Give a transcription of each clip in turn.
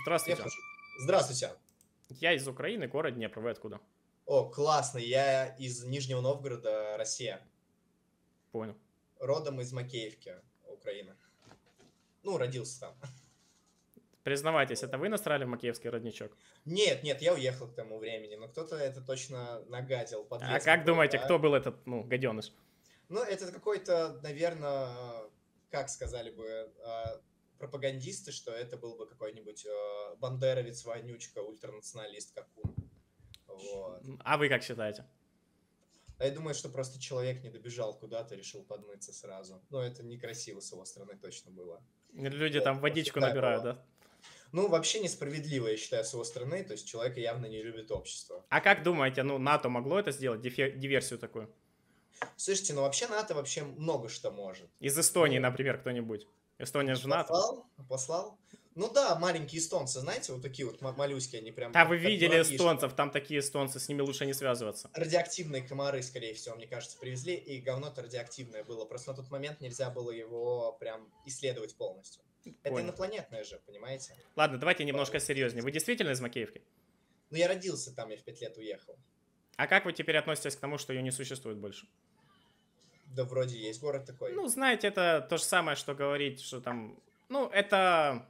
Я Здравствуйте. тоже. Здравствуйте. Я из Украины, город Днепр. Вы откуда? О, классно. Я из Нижнего Новгорода, Россия. Понял. Родом из Макеевки, Украина. Ну, родился там. Признавайтесь, это вы настроили в Макеевский родничок? Нет, я уехал к тому времени, но кто-то это точно нагадил, А подлец как какой-то, думаете, кто был этот, ну, гаденыш? Ну, это какой-то, наверное, как сказали бы, пропагандисты, что это был бы какой-нибудь бандеровец, вонючка, ультранационалист, как он. Вот. А вы как считаете? А я думаю, что просто человек не добежал куда-то, решил подмыться сразу. Но это некрасиво с его стороны точно было. Люди Вот, там водичку всегда набирают, было. да? Ну, вообще несправедливо, я считаю, с его стороны. То есть человека явно не любит общество. А как думаете, ну, НАТО могло это сделать, диверсию такую? Слушайте, ну вообще НАТО вообще много что может. Из Эстонии, Ну, например, кто-нибудь? Эстония же НАТО. послал. Ну да, маленькие эстонцы, знаете, вот такие вот малюськи, они прям Да, вы как видели муравьишки. эстонцев, там такие эстонцы, с ними лучше не связываться. Радиоактивные комары, скорее всего, мне кажется, привезли, и говно-то радиоактивное было. Просто на тот момент нельзя было его прям исследовать полностью. Это Понял. инопланетное же, понимаете? Ладно, давайте немножко серьезнее. Вы действительно из Макеевки? Ну, я родился там, я в 5 лет уехал. А как вы теперь относитесь к тому, что ее не существует больше? Да вроде есть город такой. Ну, знаете, это то же самое, что говорить, что там... Ну, это...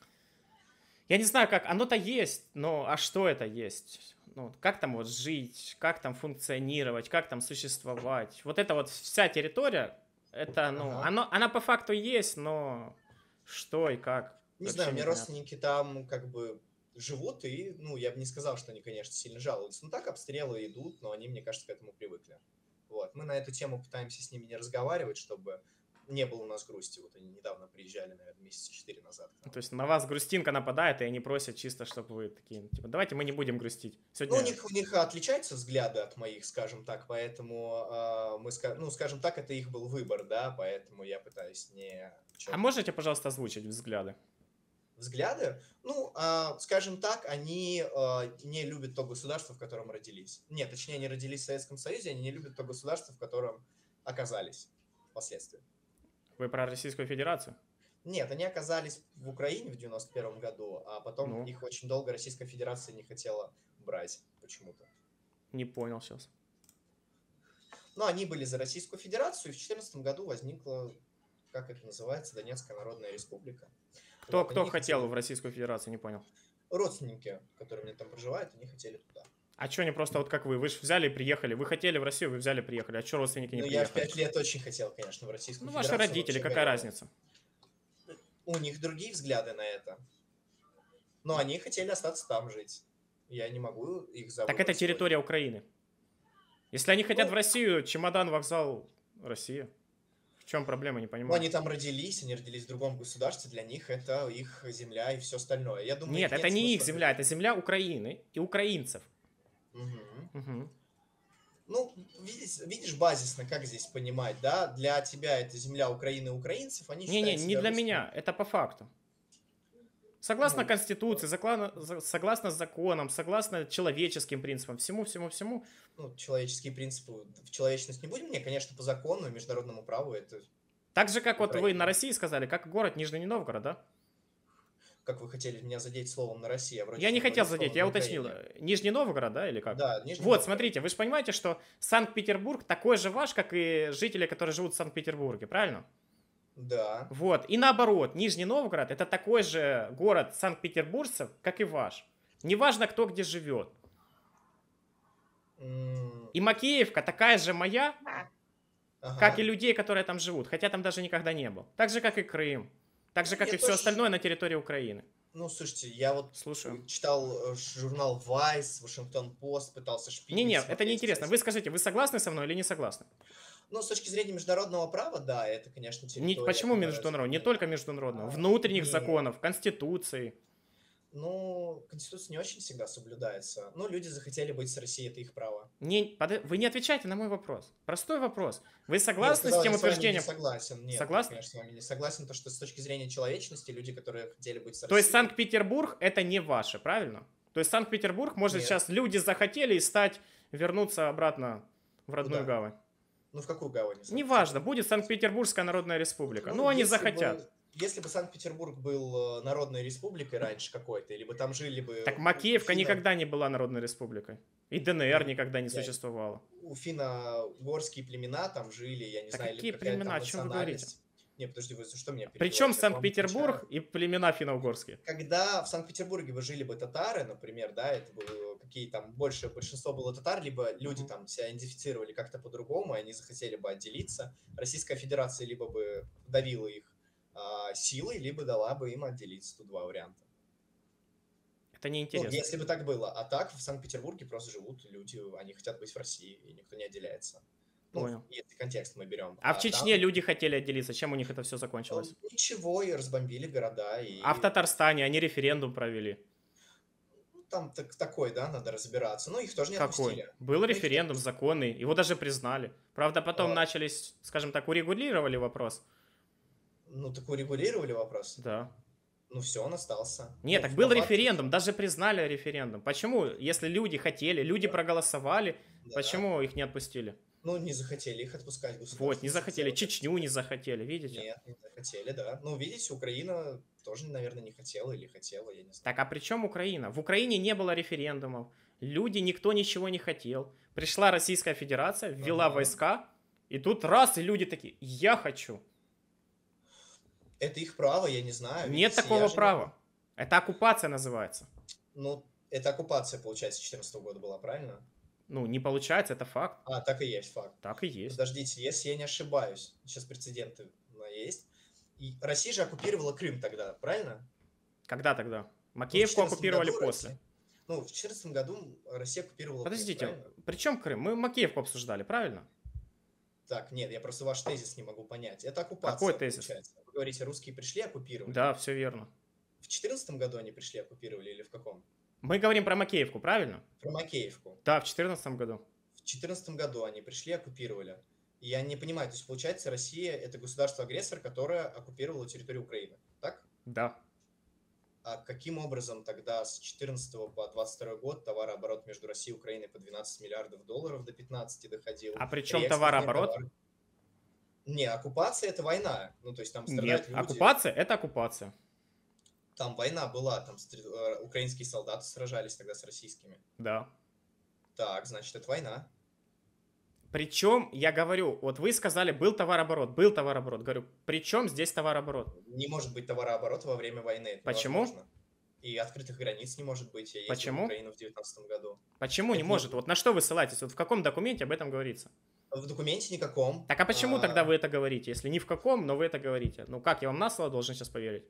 Я не знаю, как... Оно-то есть, но а что это есть? Ну, как там вот жить, как там функционировать, как там существовать? Вот эта вот вся территория, это, ну, Ага. она по факту есть, но что и как? Не Вообще знаю, у меня непонятно. родственники там как бы живут, и, ну, я бы не сказал, что они, конечно, сильно жалуются. Ну, так обстрелы идут, но они, мне кажется, к этому привыкли. Вот. Мы на эту тему пытаемся с ними не разговаривать, чтобы не было у нас грусти. Вот они недавно приезжали, наверное, месяца 4 назад. То есть на вас грустинка нападает, и они просят чисто, чтобы вы такие, типа, давайте мы не будем грустить. Ну, Сегодня... у них отличаются взгляды от моих, скажем так, поэтому ну, скажем так, это их был выбор, да, поэтому я пытаюсь не... А можете, пожалуйста, озвучить взгляды? Взгляды? Ну, скажем так, они не любят то государство, в котором родились. Нет, точнее, они родились в Советском Союзе, они не любят то государство, в котором оказались впоследствии. Вы про Российскую Федерацию? Нет, они оказались в Украине в 91 году, а потом Ну, их очень долго Российская Федерация не хотела брать почему-то. не понял сейчас. Но они были за Российскую Федерацию, и в 2014 году возникла, как это называется, Донецкая Народная Республика. Кто Вот, они хотел хотели... в Российскую Федерацию, не понял. Родственники, которые у меня там проживают, они хотели туда. А что не просто вот как вы? Вы же взяли и приехали. Вы хотели в Россию, вы взяли и приехали. А что родственники не Ну, я в приехали? 5 лет очень хотел, конечно, в Российскую Ну, Федерацию. ваши родители, вообще какая горел. разница? У них другие взгляды на это. Но они хотели остаться там жить. Я не могу их за Так выбор это территория спорить. Украины. Если они хотят Ну, в Россию, чемодан, вокзал, Россия. В чем проблема, не Ну, понимаю. они там родились, они родились в другом государстве, для них это их земля и все остальное. Я думаю, Нет, их это не их смысла земля, это земля Украины и украинцев. Мгм. Угу. Ну, видишь базисно, как здесь понимать, да? Для тебя это земля Украины и украинцев, они Не-не, считают не себя для русскими. меня, это по факту. Согласно Ну, Конституции, согласно законам, согласно человеческим принципам, всему. ну, человеческие принципы, в человечность не будем, мне, конечно, по закону и международному праву это Так же, как вот вы на Украина. России сказали, как город Нижний Новгород, да? Как вы хотели меня задеть словом на России, я вроде Я не говорю хотел словом задеть, на я уточнил. Украине. Нижний Новгород, да, или как? Да, Нижний Вот, Новгород. смотрите, вы же понимаете, что Санкт-Петербург такой же ваш, как и жители, которые живут в Санкт-Петербурге, правильно? Да. Вот, и наоборот, Нижний Новгород это такой же город санкт-петербуржцев, как и ваш. Неважно, кто где живет. М, И Макеевка такая же моя, как и Ага. людей, которые там живут, хотя там даже никогда не был. Так же, как и Крым. Так же, Ну, как я и все тоже... остальное на территории Украины. Ну, слушайте, я вот Слушаю. читал журнал Vice, Вашингтон Пост, пытался шпилить, Не-не, это смотреть неинтересно. всякие. Вы скажите, вы согласны со мной или не согласны? Ну, с точки зрения международного права, да, это, конечно, территория. Почему которая международного? Не закрыта. только международного. Внутренних Не, законов, Конституции. ну, Конституция не очень всегда соблюдается. Ну, люди захотели быть с Россией, это их право. Вы не отвечаете на мой вопрос. Простой вопрос. Вы Нет, согласны сказал, с тем я с вами не утверждением? согласен. Нет, Согласны? конечно, с вами не согласен, то, что с точки зрения человечности, люди, которые хотели быть с То есть Россией... Санкт-Петербург это не ваше, правильно? То есть Санкт-Петербург, может, Нет. сейчас люди захотели и вернуться обратно в родную Куда? гавань. Ну, в какую гавань? Неважно, будет Санкт-Петербургская Народная Республика. Ну, они если захотят. бы- если бы Санкт-Петербург был народной республикой раньше какой-то, либо там жили бы Так у Макеевка финнов, никогда не была народной республикой. И ДНР никогда не существовало. у финно-угорские племена там жили, я не Так знаю, или какие какая-то племена? там О чем вы говорите? национальность. Не, подожди, вы за что меня Причем перебиваете? Я же вам Санкт-Петербург отвечаю. и племена финно-угорские? Когда в Санкт-Петербурге бы жили бы татары, например, да, это было какие там большее большинство было татар, либо люди там себя идентифицировали как-то по-другому, и они захотели бы отделиться, Российская Федерация либо бы давила их силой, либо дала бы им отделиться. Тут два варианта. Это Ну, неинтересно. если бы так было. А так в Санкт-Петербурге просто живут люди, они хотят быть в России, и никто не отделяется. Ну, Понял. если контекст мы берем. А в Чечне там люди хотели отделиться. Чем у них это все закончилось? ничего, и разбомбили города. И А в Татарстане они референдум провели. там такой, да, надо разбираться. Но их тоже не Какой? отпустили. Был их не референдум отпустили. законный, его даже признали. Правда, потом А. начались, скажем так, урегулировали вопрос. Ну, так урегулировали вопрос. Да. Ну, все, он остался. Нет, Ну, так был по факту референдум, всё. даже признали референдум. Почему, если люди хотели, люди проголосовали, Да. почему их не отпустили? Ну, не захотели их отпускать государство. Вот, не захотели, Чечню не захотели, видите? Нет, не захотели, да. Ну, видите, Украина тоже, наверное, не хотела или хотела, я не знаю. Так, а при чем Украина? В Украине не было референдумов, люди, никто ничего не хотел. Пришла Российская Федерация, ввела Ага. войска, и тут раз, и люди такие, я хочу. Это их право, я не знаю. Нет Видите, такого я же не- права. Это оккупация называется. Ну, это оккупация, получается, 2014 года была, правильно? Ну, не получается, это факт. А, так и есть факт. Так и есть. Подождите, если я не ошибаюсь, сейчас прецеденты есть. И Россия же оккупировала Крым тогда, правильно? Когда тогда? Ну, в Макеевку 14 оккупировали году после. Ну, в 2014 году Россия оккупировала Крым, Подождите, правильно? при чем Крым? Мы Макеевку обсуждали, правильно? Так, нет, я просто ваш тезис не могу понять. Это оккупация, Какой тезис? получается. Вы говорите, русские пришли, оккупировали. Да, все верно. В 2014 году они пришли, оккупировали или в каком? Мы говорим про Макеевку, правильно? Про Макеевку. Да, в 2014 году. В 2014 году они пришли, оккупировали. И я не понимаю, то есть получается Россия это государство-агрессор, которое оккупировало территорию Украины, так? Да. А каким образом тогда с 14 по 22 год товарооборот между Россией и Украиной по 12 миллиардов долларов до 15 доходил? А при чем Реэкспортные товарооборот? товары- Не, оккупация это война. Ну, то есть там страдают Нет, люди. оккупация – это оккупация. Там война была, там украинские солдаты сражались тогда с российскими. Да. Так, значит, это война. Причем, я говорю, вот вы сказали, был товарооборот. Говорю, при чем здесь товарооборот? Не может быть товарооборота во время войны. Это Почему? невозможно. И открытых границ не может быть. Я ездил Почему? в Украину в 2019 году. Почему не Это может? Вот на что вы ссылаетесь? Вот в каком документе об этом говорится? В документе никаком. Так а почему тогда вы это говорите? Если ни в каком, но вы это говорите. Ну как, я вам на слово должен сейчас поверить?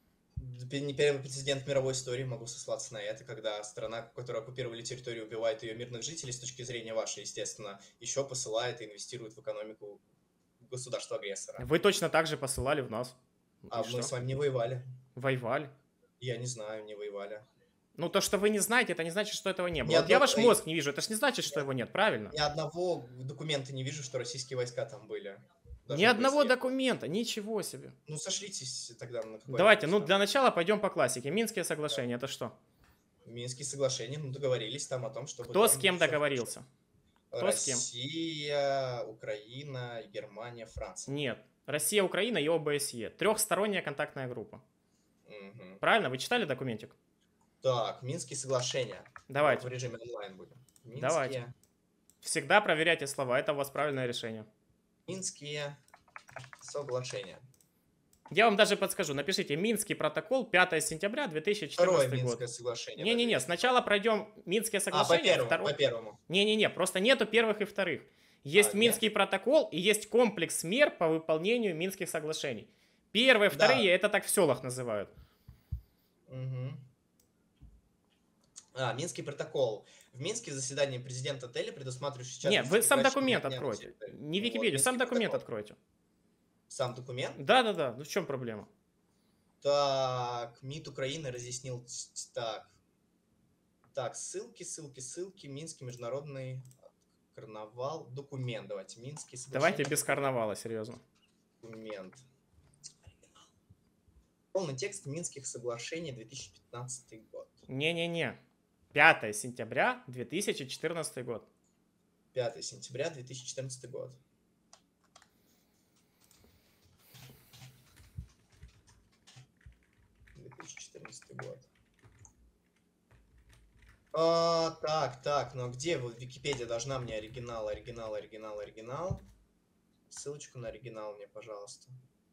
Не первый прецедент мировой истории, могу сослаться на это, когда страна, которая оккупировали территорию, убивает ее мирных жителей, с точки зрения вашей, естественно, еще посылает и инвестирует в экономику государства-агрессора. Вы точно так же посылали в нас. Ну, А и мы что? с вами не воевали. Воевали. Я не знаю, не воевали. Ну, то, что вы не знаете, это не значит, что этого не было. Ни Вот я одно- ваш мозг не вижу, это же не значит, что его нет, правильно? Ни одного документа не вижу, что российские войска там были. Даже Ни в одного ОБСЕ. документа, ничего себе. Ну, сошлитесь тогда на какой Давайте, ну вопрос, для начала пойдем по классике. Минские соглашения, это что? Минские соглашения, ну, договорились там о том, чтобы... Кто там с кем всё договорился? хорошо. Кто с кем? Россия, Украина, Германия, Франция. Нет. Россия, Украина и ОБСЕ. Трехсторонняя контактная группа. Мгм. Правильно? Вы читали документик? Так, Минские соглашения. Давайте. В режиме онлайн будем. Минские, Давайте. Всегда проверяйте слова, это у вас правильное решение. Минские соглашения. Я вам даже подскажу. Напишите Минский протокол 5 сентября Второе 2014 Минское год. соглашение. Не-не-не, да, сначала пройдем Минские по соглашения. первому, по первому. Не-не-не, просто нету первых и вторых. Есть нет? Минский протокол и есть комплекс мер по выполнению Минских соглашений. Первые, вторые, это так в селах называют. Мгм. Минский протокол. В Минске заседание президента отеля, предусматривающее... Нет, вы сам документ дня на откройте. территории. Не Вот, Википедию, сам Минский документ протокол. откройте. Сам документ? Да-да-да, ну в чем проблема? Так, МИД Украины разъяснил... Так, ссылки. Минский международный карнавал. Документ. Давайте, Минский соглашение. Давайте без карнавала, серьезно. Документ. Полный текст Минских соглашений 2015 год. Не-не-не. 5 сентября 2014 год. 5 сентября 2014 год. 2014 год. Так, ну где вот Википедия должна мне оригинал? Ссылочку на оригинал мне, пожалуйста.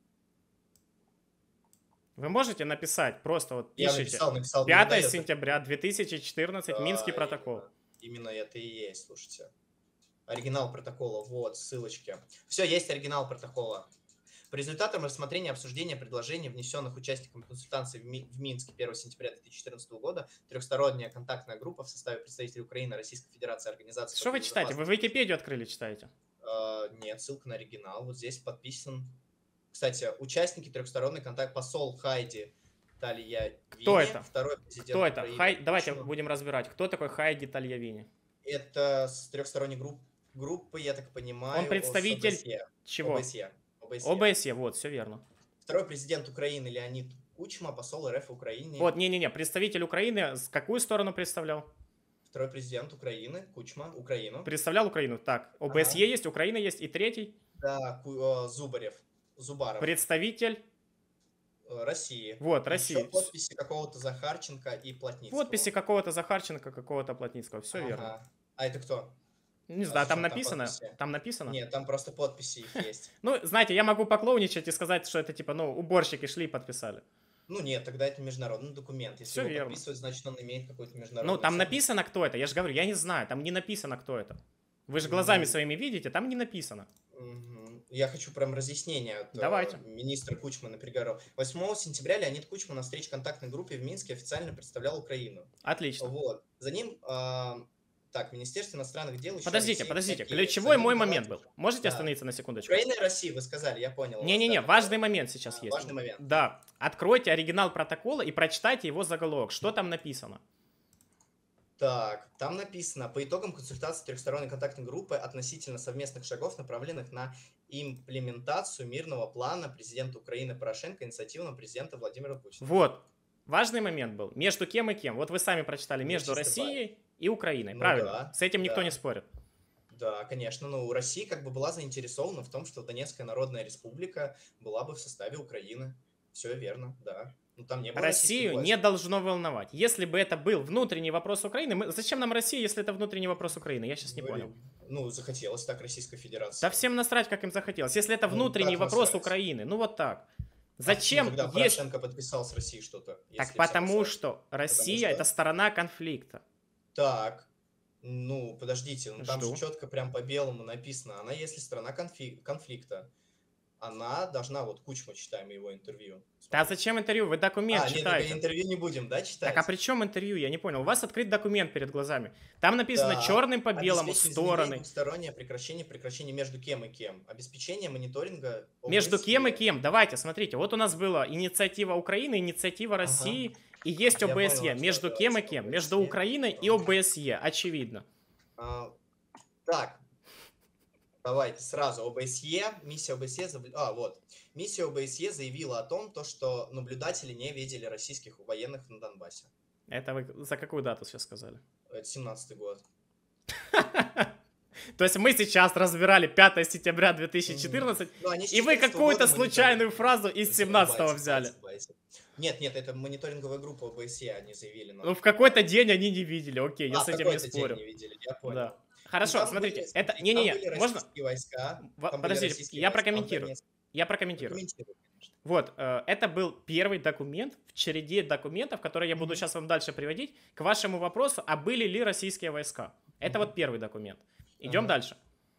Вы можете написать, просто вот Я пишите. написал, не 5 выдает. сентября 2014, Минский протокол. Именно это и есть, слушайте. Оригинал протокола, вот, ссылочки. Все, есть оригинал протокола. По результатам рассмотрения и обсуждения предложений, внесенных участниками консультаций в Минске 1 сентября 2014 года, трехсторонняя контактная группа в составе представителей Украины, Российской Федерации, Организации... Что вы читаете? Вы Википедию открыли, читаете? Нет, ссылка на оригинал. Вот здесь подписан. Кстати, участники трехсторонний контакт, посол Хайди Тальявини. Кто это? Второй президент Кто это? Украины. Давайте будем разбирать. Кто такой Хайди Тальявини? Это с трехсторонней группы, я так понимаю. Он представитель ОБСЕ. чего? ОБСЕ. ОБСЕ, вот, все верно. Второй президент Украины Леонид Кучма, посол РФ в Украине. Вот, не-не-не, представитель Украины с какую сторону представлял? Второй президент Украины, Кучма, Украину. Представлял Украину. Так, ОБСЕ есть, Украина есть, и третий? Да, Зубаров. Представитель России. Вот, И Россия. еще подписи какого-то Захарченко и Плотницкого. Подписи какого-то Захарченко, какого-то Плотницкого. Все верно. А это кто? Не знаю, там зачем там написано? подписи? Там написано? Нет, там просто подписи их есть. Ну, знаете, я могу поклонничать и сказать, что это типа, ну, уборщики шли и подписали. Ну нет, тогда это международный документ. Если Всё его верно. подписывают, значит он имеет какой-то международный Ну, там ценность. написано, кто это. Я же говорю, я не знаю, там не написано, кто это. Вы же глазами своими видите, там не написано. Я хочу прям разъяснение от Давайте. министра Кучмана переговоров. 8 сентября Леонид Кучман на встрече контактной группе в Минске официально представлял Украину. Отлично. Вот. За ним, Министерство иностранных дел... Подождите, ключевой мой момент был. Можете Да. остановиться на секундочку? Украина и Россия, вы сказали, я понял. Не-не-не, важный момент сейчас есть. Важный момент. Да. Откройте оригинал протокола и прочитайте его заголовок. Что там написано? Так, там написано, по итогам консультаций трехсторонней контактной группы относительно совместных шагов, направленных на имплементацию мирного плана президента Украины Порошенко, инициативного президента Владимира Путина. Вот. Важный момент был. Между кем и кем? Вот вы сами прочитали. Между чисто Россией и Украиной. Ну Правильно? да, С этим никто да. не спорит. Да, конечно. Ну, Россия как бы была заинтересована в том, что Донецкая Народная Республика была бы в составе Украины. Все верно, да. Ну, там не было Россию не должно волновать. Если бы это был внутренний вопрос Украины, зачем нам Россия, если это внутренний вопрос Украины? Я сейчас не понял. Ну, захотелось так Российской Федерации. Да всем насрать, как им захотелось. Если это внутренний как вопрос насрать? Украины, ну вот так. Зачем Тогда есть... Порошенко подписал с Россией что-то? Так потому что Россия это сторона конфликта. Так, ну, подождите, ну, там Жду. же четко прям по белому написано. Она, если страна конфликта, она должна, вот Кучма, читаем его интервью. Да зачем интервью? Вы документ Нет, читаете. интервью не будем, да, читать? Так а при чем интервью? Я не понял. У вас открыт документ перед глазами. Там написано черным по белому стороны. Двустороннее прекращение между кем и кем. Обеспечение мониторинга. Между кем и кем? Давайте, смотрите. Вот у нас была инициатива Украины, инициатива России и есть Я ОБСЕ. понял, Между что кем и это кем? ОБСЕ. Между Украиной и ОБСЕ, очевидно. Так, давайте сразу. Миссия ОБСЕ, вот. Миссия ОБСЕ заявила о том, что наблюдатели не видели российских военных на Донбассе. Это вы за какую дату сейчас сказали? Это 17-й год. То есть мы сейчас разбирали 5 сентября 2014, и вы какую-то случайную фразу из 17-го взяли. Нет, это мониторинговая группа ОБСЕ, они заявили. Ну, в какой-то день они не видели, окей, я с этим не спорю. Не видели, я понял. Да. Хорошо, смотрите, это... Не-не-не, можно... Подождите, я прокомментирую. Вот, это был первый документ в череде документов, которые я буду сейчас вам дальше приводить, к вашему вопросу, а были ли российские войска. Это вот первый документ. Идем дальше.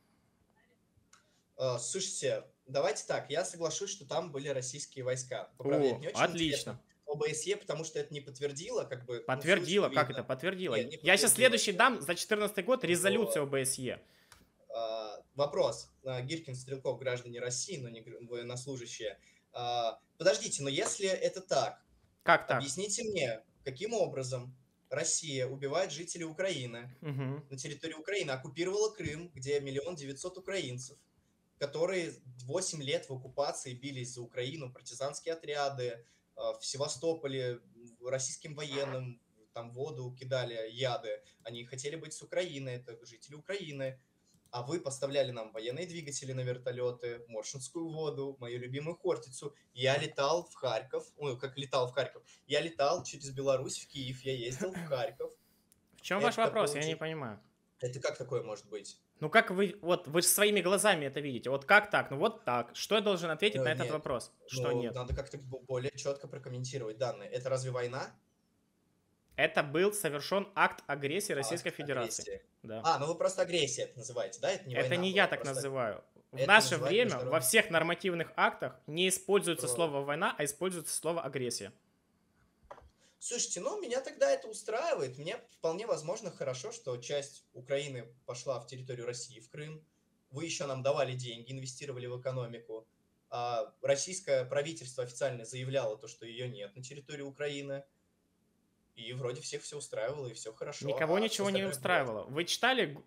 Слушайте, давайте так, я соглашусь, что там были российские войска. Отлично. ОБСЕ, потому что это не подтвердило, как бы... Подтвердило, как это подтвердило? Я сейчас следующий дам за 2014 год резолюцию ОБСЕ. Вопрос. Гиркин, Стрелков, граждане России, но не военнослужащие. Подождите, но если это так, как так? Объясните мне, каким образом Россия убивает жителей Украины на территории Украины, оккупировала Крым, где 1 900 000 украинцев, которые 8 лет в оккупации бились за Украину, партизанские отряды, в Севастополе российским военным там воду кидали, яды. Они хотели быть с Украиной, это жители Украины. А вы поставляли нам военные двигатели на вертолеты, Моршинскую воду, мою любимую Хортицу. Я летал в Харьков, ну, как летал в Харьков, я летал через Беларусь в Киев, я ездил в Харьков. В чем ваш Это вопрос? Я не получи... понимаю. Это как такое может быть? Ну как вы, вот вы же своими глазами это видите. Вот как так? Ну вот так. Что я должен ответить на этот Нет, вопрос? Что ну, нет? надо как-то более четко прокомментировать данные. Это разве война? Это был совершен акт агрессии Российской Акт Федерации. агрессии. Да. А, ну вы просто агрессия это называете, да? Это не Это война не я была, так просто называю. В это наше называют время во международный... всех нормативных актах не используется Про- слово война, а используется слово агрессия. Слушайте, ну меня тогда это устраивает. Мне вполне возможно хорошо, что часть Украины пошла в территорию России, в Крым. Вы еще нам давали деньги, инвестировали в экономику. А российское правительство официально заявляло то, что ее нет на территории Украины. И вроде всех все устраивало, и все хорошо. Никого А все ничего не остальное бред. устраивало. Вы читали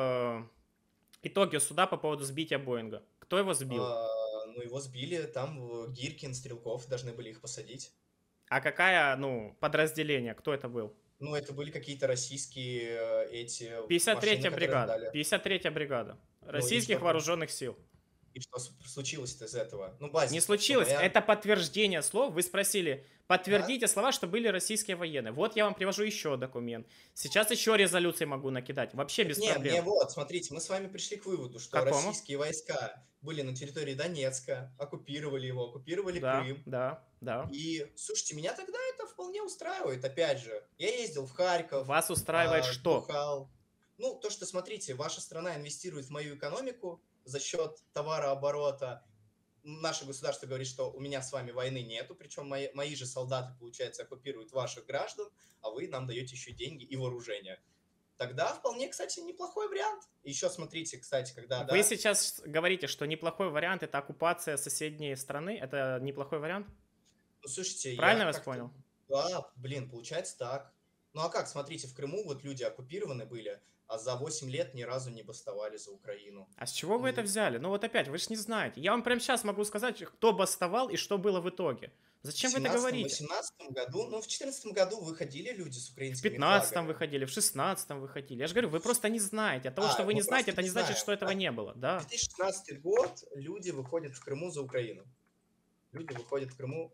итоги суда по поводу сбития Боинга? Кто его сбил? Ну, его сбили, там Гиркин, Стрелков должны были их посадить. А какая, ну, подразделение? Кто это был? Ну, это были какие-то российские эти машины, 53-я которые бригада. дали. 53-я бригада. Ну и Российских что, вооруженных сил. и что случилось-то из этого? Ну, Не базис-то, что случилось. моя... Это подтверждение слов. Вы спросили, Да? подтвердите слова, что были российские военные. Вот я вам привожу еще документ. Сейчас еще резолюции могу накидать. Вообще Так без не, мне проблем. вот, смотрите, мы с вами пришли к выводу, что Какому? российские войска были на территории Донецка, оккупировали его, оккупировали Да, Крым. да, да. И, слушайте, меня тогда это вполне устраивает, опять же. Я ездил в Харьков, Вас устраивает что? бухал. Ну, то, что, смотрите, ваша страна инвестирует в мою экономику за счет товарооборота. Наше государство говорит, что у меня с вами войны нету, причем мои же солдаты, получается, оккупируют ваших граждан, а вы нам даете еще деньги и вооружение. Тогда вполне, кстати, неплохой вариант. Еще смотрите, кстати, когда, Вы да, сейчас говорите, что неплохой вариант это оккупация соседней страны. Это неплохой вариант? ну, слушайте, Правильно я вас как-то, понял? да, блин, получается так. Ну, а как, смотрите, в Крыму вот люди оккупированы были, а за 8 лет ни разу не бастовали за Украину. А с чего вы это Ну, взяли? Ну вот опять, вы же не знаете. Я вам прямо сейчас могу сказать, кто бастовал и что было в итоге. в Зачем вы это говорите? 17-18 году, ну, в 14 году выходили люди с В украинскими 15-м флагами. выходили, в 16-м выходили. Я же говорю, вы просто не знаете. От того, что А, вы не мы знаете, просто это не не значит, знаем. что этого не было. Да. 2016 год, люди выходят в Крыму за Украину. Люди выходят в Крыму,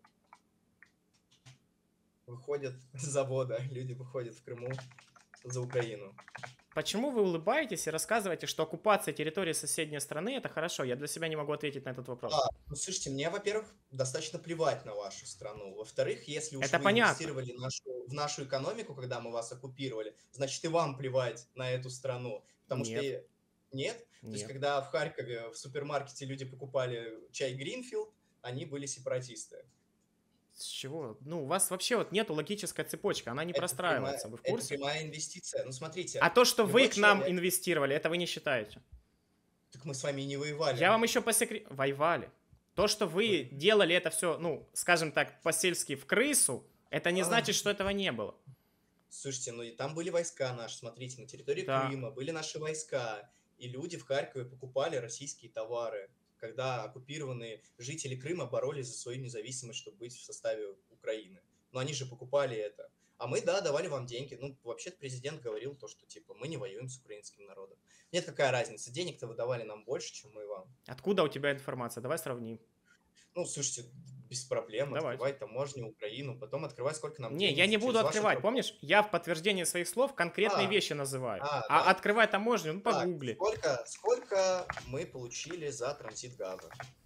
выходят с завода, люди выходят в Крыму за Украину. Почему вы улыбаетесь и рассказываете, что оккупация территории соседней страны это хорошо? Я для себя не могу ответить на этот вопрос. Ну, слушайте, мне, во-первых, достаточно плевать на вашу страну. Во-вторых, если уж Это вы понятно. инвестировали в нашу экономику, когда мы вас оккупировали, значит и вам плевать на эту страну. Потому что Нет, нет. То есть, нет. когда в Харькове в супермаркете люди покупали чай Гринфилд, они были сепаратисты. С чего? Ну, у вас вообще вот нету логической цепочки, она не Это простраивается. Вы в это курсе? прямая инвестиция. Ну, смотрите, А то, что вы любой к нам человек... инвестировали, это вы не считаете. Так мы с вами и не воевали. Я вам еще по секрету... Воевали. То, что вы делали это все, ну, скажем так, по-сельски в крысу, это не значит, что этого не было. Слушайте, ну и там были войска наши, смотрите, на территории Да. Крыма были наши войска, и люди в Харькове покупали российские товары, когда оккупированные жители Крыма боролись за свою независимость, чтобы быть в составе Украины. Но они же покупали это. А мы, да, давали вам деньги. Ну, вообще-то президент говорил то, что, типа, мы не воюем с украинским народом. Нет, какая разница, денег-то вы давали нам больше, чем мы вам. Откуда у тебя информация? Давай сравним. Ну, слушайте, без проблем, Давайте. открывай таможню, Украину, потом открывай, сколько нам Не, денег я не через буду вашу открывать, торговлю. помнишь? Я в подтверждение своих слов конкретные А, вещи называю. А да? открывай таможню, ну Так, погугли. сколько мы получили за транзит газа?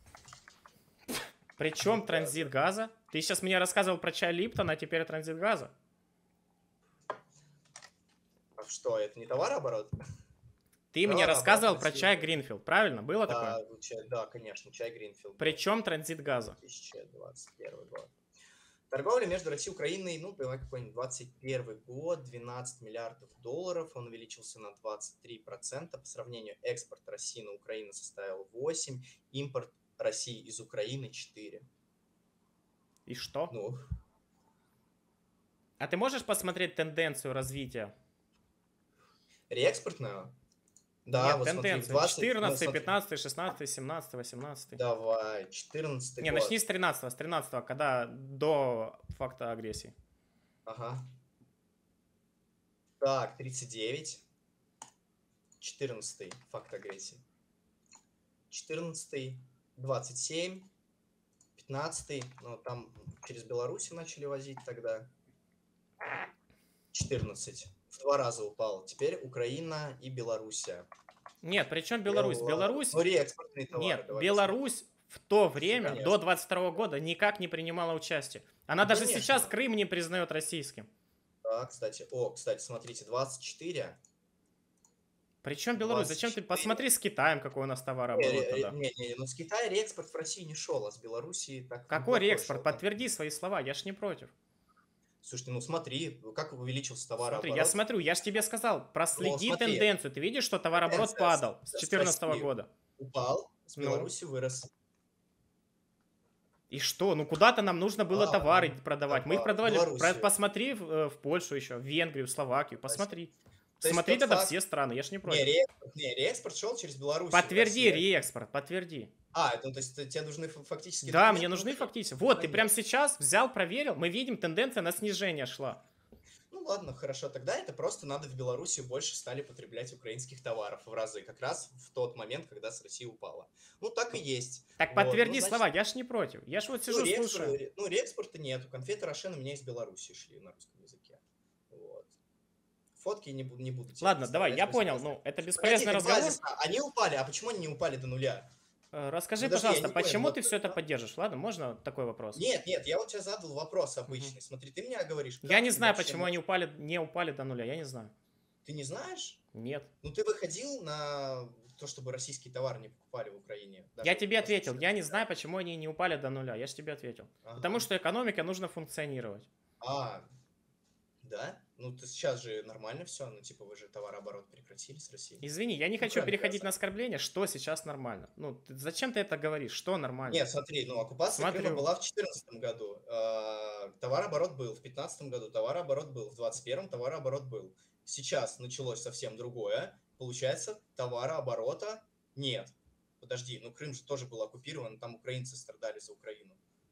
Причем транзит газа? Ты сейчас мне рассказывал про чай Липтон, а теперь транзит газа. А что, это не товарооборот? Ты мне Товарооборот рассказывал про России. чай Гринфилд, правильно? Было такое? Да, конечно, чай Гринфилд. Причем транзит газа? 2021 год. Торговля между Россией и Украиной, ну, давай какой-нибудь 21 год, 12 миллиардов долларов, он увеличился на 23%. По сравнению, экспорт России на Украину составил 8, импорт России из Украины 4. И что? Ну, А ты можешь посмотреть тенденцию развития? реэкспортную? Да, Нет, вот смотри, тенденцию. 20, 14, смотри, 15, 16, 17, 18. давай, 14 Не, год. начни с 13, когда до факта агрессии. Ага. Так, 39. 14 факт агрессии. 14 27, 15, ну там через Беларусь начали возить тогда. 14. В 2 раза упал. Теперь Украина и Белоруссия. Нет, причем Беларусь? Беларусь... Ну, реэкспортные товары, Нет, давайте Беларусь в то Ну, время, конечно. до 22 года, никак не принимала участие. Она Ну, даже конечно. сейчас Крым не признает российским. Да, кстати. О, кстати, смотрите, 24. Причем Беларусь? Зачем ты... 24. Посмотри с Китаем, какой у нас товарооборот тогда. Не, ну с Китая реэкспорт в России не шел, а с Белоруссии так Какой неплохой реэкспорт? шел, да. Подтверди свои слова, я ж не против. Слушайте, ну смотри, как увеличился Смотри, товарооборот. я смотрю, я ж тебе сказал, проследи смотри. тенденцию. Ты видишь, что товарооборот Тенденция падал с с 2014 России года? упал, с Ну. Беларуси вырос. И что? Ну куда-то нам нужно было товары ну, продавать. Мы их товар. продавали. Белоруссию. Посмотри в Польшу еще, в Венгрию, в Словакию. Посмотри. То есть Смотри тот тогда факт- все страны, я ж не Не, против. реэкспорт шел через Беларусь. Подтверди реэкспорт, подтверди. Ну, то есть тебе нужны фактически Да, документы мне нужны внутри? фактически. Вот, ты Нет. прям сейчас взял, проверил, мы видим, тенденция на снижение шла. Ну ладно, хорошо, тогда это просто надо в Беларуси больше стали потреблять украинских товаров в разы, как раз в тот момент, когда с России упала. Ну так и есть. Так Вот, подтверди ну, значит, слова, я ж не против. Я ж вот сижу, слушаю. реэкспорта нету, конфеты Рошен у меня из Беларуси шли на русском языке. Вот. Фотки не буду тебе Ладно, давай, представлять, я понял, бесполезно. ну, это бесполезный Погоди, разговор. базисно, они упали, а почему они не упали до нуля? Расскажи, Подожди, я пожалуйста, не понял, почему вот, ты все это да. поддержишь? Ладно, можно такой вопрос? Нет, я вот тебе задал вопрос обычный. Смотри, ты мне говоришь, Я как не ты знаю, вообще почему они не упали до нуля, я не знаю. Ты не знаешь? Нет. Ну, ты выходил на то, чтобы российский товар не покупали в Украине. Я даже тебе после ответил, я не знаю, почему они не упали до нуля, я же тебе ответил. Ага. Потому что экономика нужно функционировать. Да? Ну, ты сейчас же нормально все, ну, типа, вы же товарооборот прекратили с Россией. Извини, я не Ну, хочу кроме переходить газа. на оскорбление, что сейчас нормально. Ну, зачем ты это говоришь, что нормально? Нет, смотри, ну, оккупация Смотрю. Крыма была в 2014 году, товарооборот был, в 2015 году товарооборот был, в 2021 товарооборот был. Сейчас началось совсем другое, получается, товарооборота нет. Подожди, ну, Крым же тоже был оккупирован, там украинцы страдали за Украину.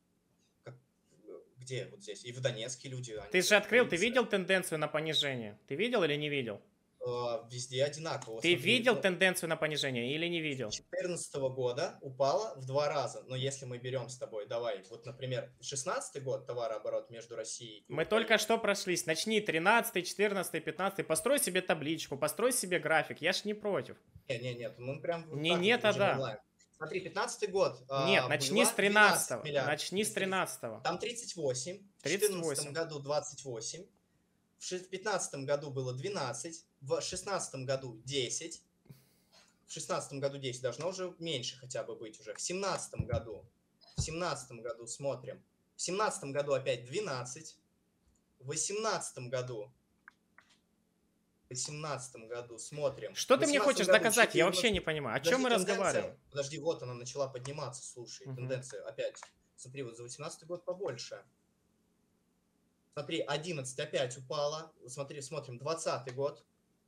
Где? Вот здесь. И в Донецке люди. Ты же открыл, ты видел тенденцию на понижение? Ты видел или не видел? Везде одинаково. Ты Смотри, видел тенденцию на понижение или не видел? С 2014 года упала в 2 раза. Но если мы берем с тобой, давай, вот, например, 16 год товарооборот между Россией и Мы Украиной. только что прошлись. Начни 13, 14, 15. Построй себе табличку, построй себе график. Я ж не против. Нет, мы прям вот Не так нет, вот а да. онлайн. Смотри, 15 год. Нет, начни было с 12 13. миллиардов. Начни с 13. Там 38. В 38. 2014 году 28. В 2015 году было 12. В 2016 году 10. В 2016 году 10. Должно уже меньше хотя бы быть уже. В 2017 году. В 2017 году смотрим. В 2017 году опять 12. В 2018 году. В 2018 году смотрим. Что В ты мне 18 хочешь году доказать? Я вообще 14. не понимаю. О Подожди, чем мы тенденция- разговариваем? Подожди, вот она начала подниматься, слушай, Мгм. тенденция опять. Смотри, вот за 18 год побольше. Смотри, 11 опять упала. Смотрим 20 год.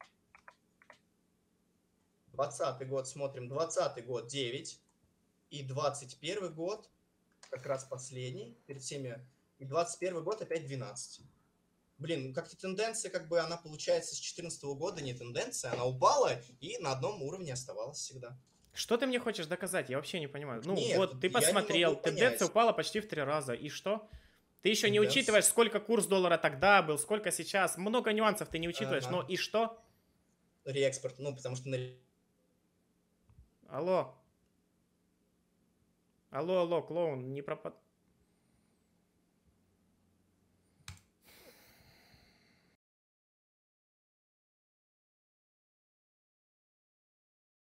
20 год смотрим, 20 год 9. И 21 год, как раз последний, перед всеми. И 21 год опять 12. Блин, ну как-то тенденция, как бы она получается с 2014 года не тенденция, она упала и на одном уровне оставалась всегда. Что ты мне хочешь доказать? Я вообще не понимаю. Ну Нет, вот, ты я не посмотрел, могу понять. тенденция упала почти в 3 раза. И что? Ты еще не Тенденция. учитываешь, сколько курс доллара тогда был, сколько сейчас. Много нюансов ты не учитываешь. Ага. Но и что? Реэкспорт, ну потому что Алло. Алло, клоун, не пропад...